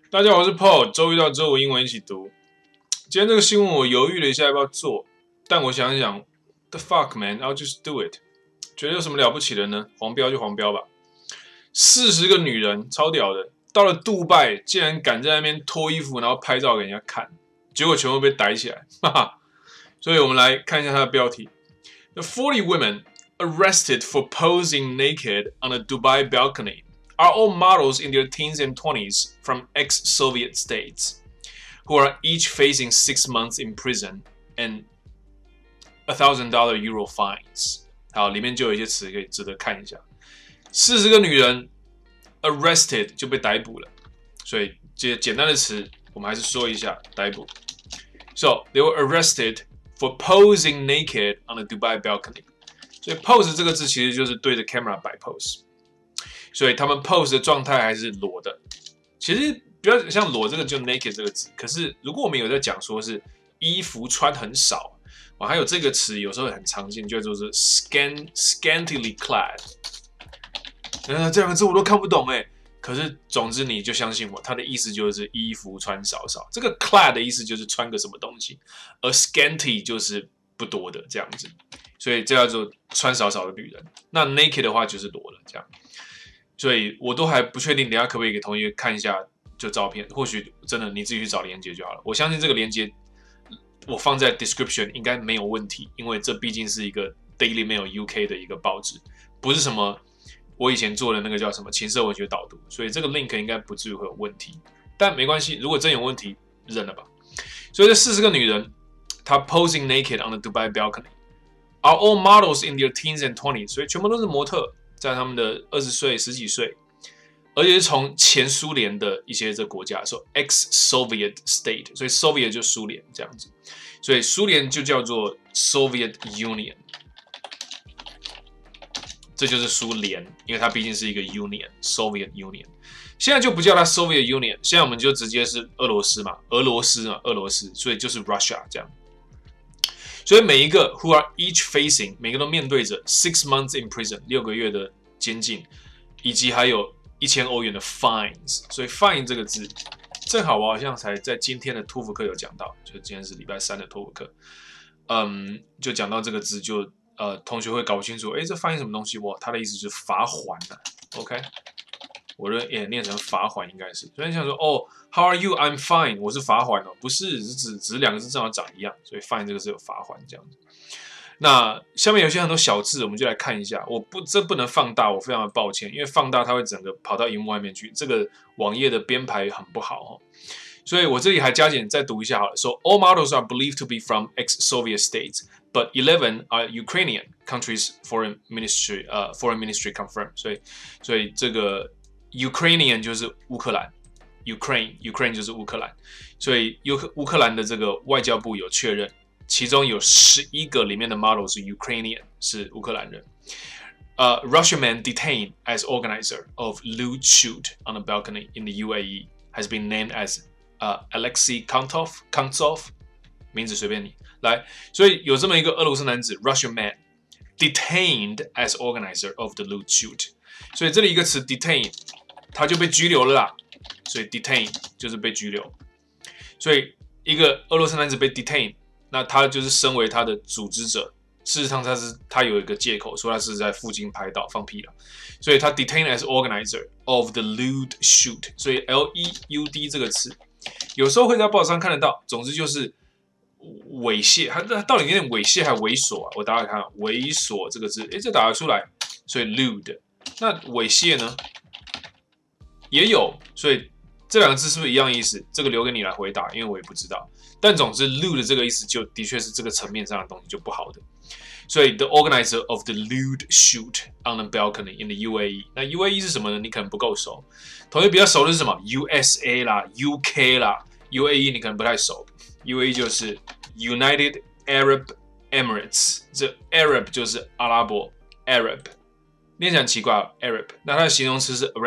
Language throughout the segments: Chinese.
大家好，我是 Paul， 周一到周五英文一起读。今天这个新闻我犹豫了一下要不要做，但我想一想 ，the fuck man， I'll just do it。觉得有什么了不起的呢？黄标就黄标吧。40个女人，超屌的，到了杜拜，竟然敢在那边脱衣服，然后拍照给人家看，结果全部被逮起来，哈哈。所以我们来看一下它的标题：The 40 women arrested for posing naked on a Dubai balcony are all models in their teens and 20s from ex-Soviet states, who are each facing 6 months in prison and $1,000 euro fines. 好，里面就有一些词可以值得看一下。40个女人 arrested 就被逮捕了，所以这些简单的词我们还是说一下逮捕。So they were arrested for posing naked on a Dubai balcony. 所以 pose 这个字其实就是对着 camera 摆 pose。所以他们 pose 的状态还是裸的，其实比较像裸这个就 naked 这个字。可是如果我们有在讲说是衣服穿很少，还有这个词有时候很常见，叫做是 scantily clad。这两个字我都看不懂哎，可是总之你就相信我，它的意思就是衣服穿少少。这个 clad 的意思就是穿个什么东西，而 scanty 就是不多的这样子，所以这叫做穿少少的女人。那 naked 的话就是裸了这样。所以我都还不确定，等一下可不可以给同学看一下就照片？或许真的你自己去找连结就好了。我相信这个连结我放在 description 应该没有问题，因为这毕竟是一个 Daily Mail UK 的一个报纸，不是什么我以前做的那个叫什么情色文学导读，所以这个 link 应该不至于会有问题。但没关系，如果真有问题，认了吧。所以这40个女人，她 posing naked on the Dubai balcony are all models in their teens and 20s， 所以全部都是模特。在他们的20岁、10几岁，而且是从前苏联的一些这国家，说 ex-Soviet state， 所以 Soviet 就苏联这样子，所以苏联就叫做 Soviet Union， 这就是苏联，因为它毕竟是一个 Union，Soviet Union。现在就不叫它 Soviet Union， 现在我们就直接是俄罗斯嘛，俄罗斯，所以就是 Russia 这样。所以每一个 who are each facing 每个都面对着 6 months in prison 6个月的监禁，以及还有1000欧元的 fines。所以 fine 这个字，正好我好像才在今天的托福课有讲到，就今天是礼拜3的托福课，就讲到这个字，就同学会搞不清楚，这翻译什么东西？哇，它的意思就是罚款啊 OK， 我认也念成罚款应该是，所以你想说How are you? I'm fine. 我是罚款哦，不是，只是两个字正好长一样，所以 fine 这个是有罚款这样子。那下面有些很多小字，我们就来看一下。这不能放大，我非常的抱歉，因为放大它会整个跑到荧幕外面去，这个网页的编排很不好哦。所以我这里还加减再读一下好了。So all models are believed to be from ex-Soviet states, but 11 are Ukrainian. Country's foreign ministry confirmed. 所以这个 Ukrainian 就是乌克兰。Ukraine 就是乌克兰，所以乌克兰的这个外交部有确认，其中有11个里面的 model 是 Ukrainian， 是乌克兰人。Russian man detained as organizer of lewd shoot on a balcony in the UAE has been named as Alexei Kantsov， 名字随便你来。所以有这么一个俄罗斯男子 Russian man detained as organizer of the lewd shoot， 所以这里一个词 detain， 他就被拘留了啦。所以 detain 就是被拘留，所以一个俄罗斯男子被 detain， 那他就是身为他的组织者，事实上他有一个借口说他是在附近拍到放屁了，所以他 detain as organizer of the lewd shoot， 所以 L-E-U-D 这个词有时候会在报纸上看得到，总之就是猥亵，它到底念猥亵还猥琐啊？我打打看，猥琐这个字，这打得出来，所以 lewd， 那猥亵呢？也有，所以这两个字是不是一样意思？这个留给你来回答，因为我也不知道。但总之 lewd 的这个意思就的确是这个层面上的东西就不好的。所以 the organizer of the lewd shoot on the balcony in the UAE， 那 UAE 是什么呢？你可能不够熟。同学比较熟的是什么 ？USA 啦 ，UK 啦 ，UAE 你可能不太熟。UAE 就是 United Arab Emirates， 这 Arab 就是阿拉伯 Arab， 念起来很奇怪 Arab， 那它的形容词是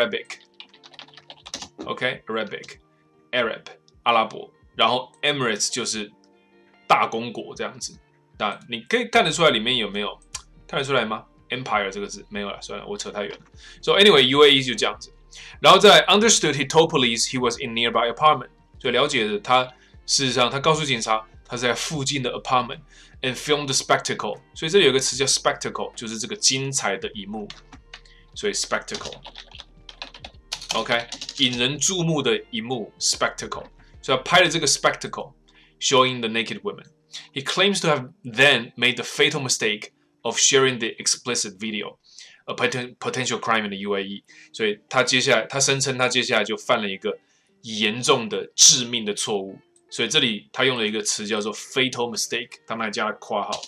Arabic。OK，Arabic，Arab， 阿拉伯，然后 Emirates 就是大公国这样子。那你可以看得出来里面有没有看得出来吗 ？Empire 这个字没有了，算了，我扯太远了。So anyway，UAE 就这样子。 然后在 understood he told police he was in nearby apartment， 所以了解的他事实上他告诉警察他是在附近的 apartment and filmed the spectacle， 所以这里有个词叫 spectacle， 就是这个精彩的一幕，所以 spectacle。OK， 引人注目的一幕 spectacle， 所以他拍了这个 spectacle showing the naked women。He claims to have then made the fatal mistake of sharing the explicit video, a potential crime in the UAE。所以他声称他接下来就犯了一个严重的致命的错误。所以这里他用了一个词叫做 fatal mistake， 他们还加了括号。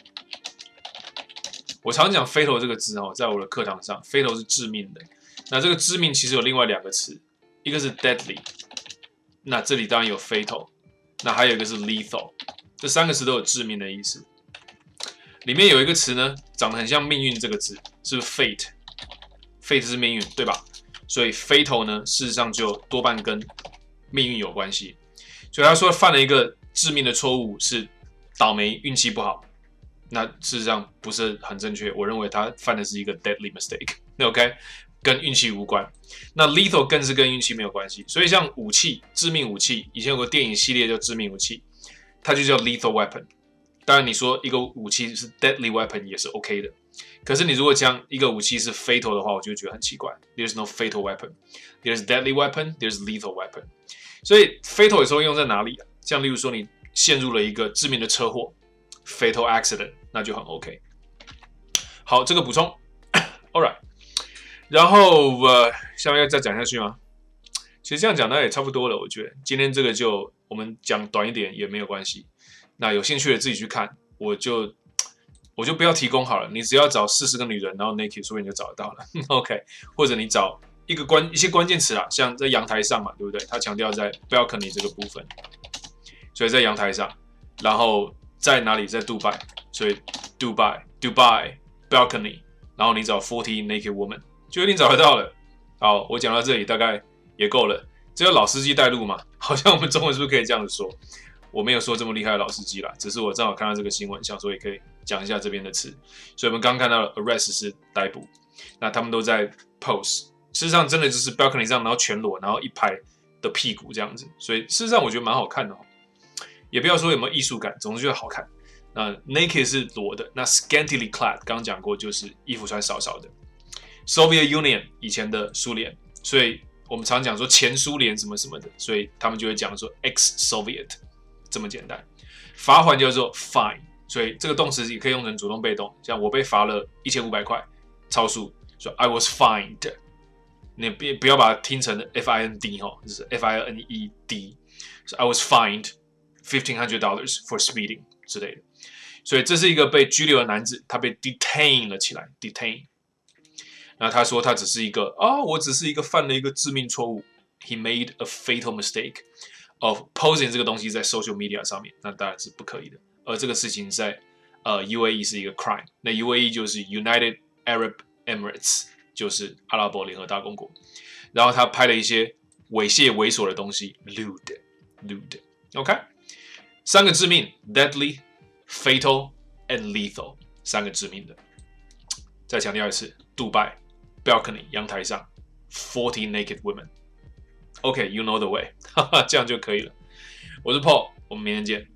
我常讲 fatal 这个字哦，在我的课堂上 ，fatal 是致命的。那这个致命其实有另外2个词，一个是 deadly， 那这里当然有 fatal， 那还有一个是 lethal， 这3个词都有致命的意思。里面有一个词呢，长得很像命运这个字，是不是 fate？fate 是命运，对吧？所以 fatal 呢，事实上就多半跟命运有关系。所以他说犯了一个致命的错误，是倒霉、运气不好。那事实上不是很正确，我认为他犯的是一个 deadly mistake。OK， 跟运气无关。那 lethal 更是跟运气没有关系。所以像武器、致命武器，以前有个电影系列叫《致命武器》，它就叫 lethal weapon。当然，你说一个武器是 deadly weapon 也是 OK 的。可是你如果讲一个武器是 fatal 的话，我就觉得很奇怪。There's no fatal weapon. There's deadly weapon. There's lethal weapon. 所以 fatal 有时候用在哪里啊？像例如说你陷入了一个致命的车祸 ，fatal accident， 那就很 OK。好，这个补充 ，All right。然后下面要再讲下去吗？其实这样讲那也差不多了，我觉得今天这个就我们讲短一点也没有关系。那有兴趣的自己去看，我就不要提供好了，你只要找40个女人，然后 naked， 所以你就找得到了。OK， 或者你找一些关键词啦，像在阳台上嘛，对不对？他强调在 balcony 这个部分，所以在阳台上，然后在哪里？在杜拜，所以 Dubai balcony， 然后你找40 naked woman， 就一定找得到了。好，我讲到这里大概也够了。这个老司机带路嘛，好像我们中文是不是可以这样子说？我没有说这么厉害的老司机啦，只是我正好看到这个新闻，想说也可以讲一下这边的词。所以我们刚看到了 arrest 是逮捕，那他们都在 pose， 事实上真的就是 balcony 上，然后全裸，然后一排的屁股这样子，所以事实上我觉得蛮好看的哦。也不要说有没有艺术感，总之就好看。那 naked 是裸的，那 scantily clad 刚刚讲过就是衣服穿少少的。Soviet Union 以前的苏联，所以我们常讲说前苏联什么什么的，所以他们就会讲说 ex-Soviet。这么简单，罚款叫做 fine， 所以这个动词也可以用成主动被动，像我被罚了1500块，超速，说 I was fined， 你不要把它听成 FIND 哈，就是 FINED， so I was fined $1,500 for speeding 之类的，所以这是一个被拘留的男子，他被 detain 了起来 ，detain， 那他说他只是一个我只是一个犯了一个致命错误 ，he made a fatal mistake。of posing 这个东西在 social media 上面，那当然是不可以的。而这个事情在UAE 是一个 crime， 那 UAE 就是 United Arab Emirates， 就是阿拉伯联合大公国。然后他拍了一些猥亵猥琐的东西 ，lewd。OK， 3个致命 ，deadly、fatal and lethal， 3个致命的。再强调一次，杜拜 balcony 阳台上40 naked women。OK，you know the way， 这样就可以了。我是 Paul， 我们明天见。